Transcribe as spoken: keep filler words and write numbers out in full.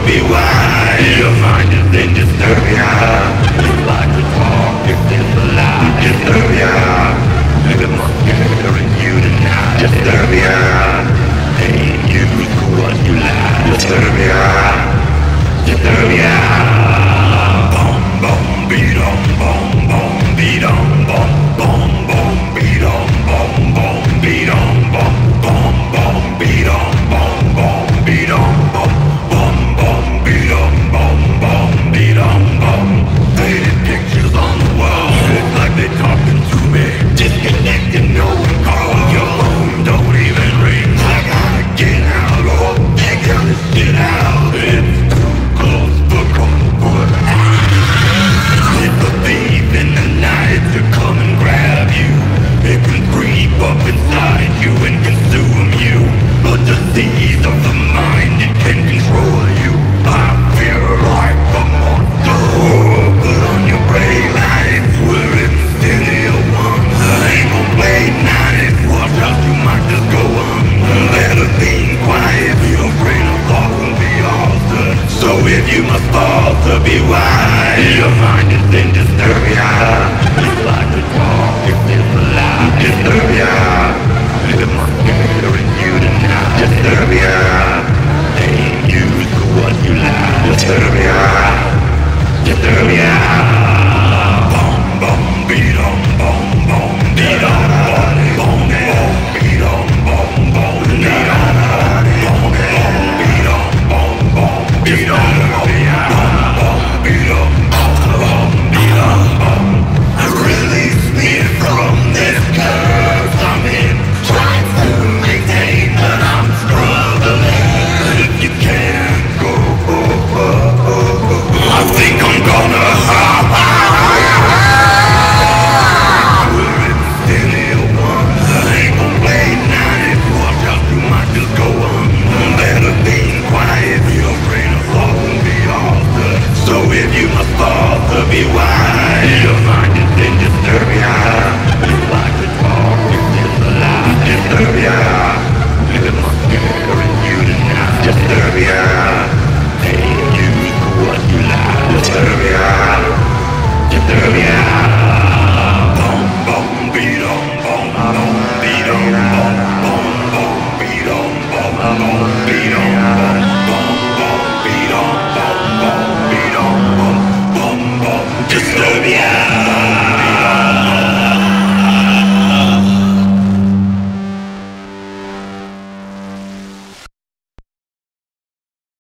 be why your mind is in Disturbia. It's like the talk, it's in the lie. Disturbia, the monster in you tonight. Disturbia, ain't you for what you like. Disturbia, Disturbia. Bom bom beat on bom bom beat on bom bom bom beat on bom bom beat on bom bom bom beat on bom bom beat on bom bom bom beat on bom bom beat on bom. Faded pictures on the wall, it's like they're talking to me. Disconnected, no one call. Your phone don't even ring. I gotta get out, oh, figure this shit out. It's too close for comfort. It's a thief in the night to come and grab you. It can creep up inside you and consume you. A disease of the mind, it can control you. I feel like a monster. Put on your brave lights, we're in the city of one. I ain't gon' play nice, watch out, you might just go on. Better be quiet, be afraid of thought will be altered. So if you must fall to be wise, your mind is in Disturbia. It's like the talk, it's in the lie. Disturbia, the monster in you tonight. Disturbia, ain't you for what you like. Disturbia, Disturbia. Bom bom beat on bom bom beat on bom bom bom beat on bom bom beat on bom bom beat on bom bom beat on bom bom beat on bom beat on bom. Release me from this curse I'm in, trying to maintain, but I'm struggling. If you can't go, oh, oh, oh, oh, I think I'm gonna hop. We're in the city of one. I ain't gon' play nice. Watch out, you might just go on. Better be quiet, be afraid of thought will be altered. So if you must fall to be wise, your mind is in Disturbia. It's like the talk, it's in the lie. Disturbia, the monster in you tonight. Disturbia, ain't you for what you like. Disturbia, Disturbia. Bom bom beat on bom bom beat on bom bom bom beat on bom bom beat on bom bom beat on bom bom beat on bom bom bom. Disturbia.